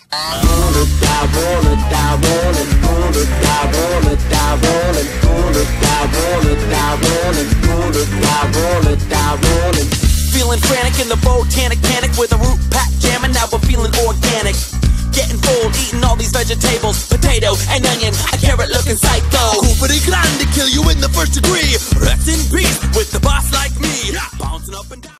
Roll it, die, roll it, die, roll it, roll it, die, roll it, die, roll it, roll it, die, roll it, die, roll it, roll it, die, roll it, die, roll it. Feeling frantic in the botanic panic with a root pack jamming. Now we're feeling organic. Getting full, eating all these vegetables, potato and onion, a carrot looking psycho. Cooper Grande kill you in the first degree. Rest in peace with the boss like me. Bouncing up and down.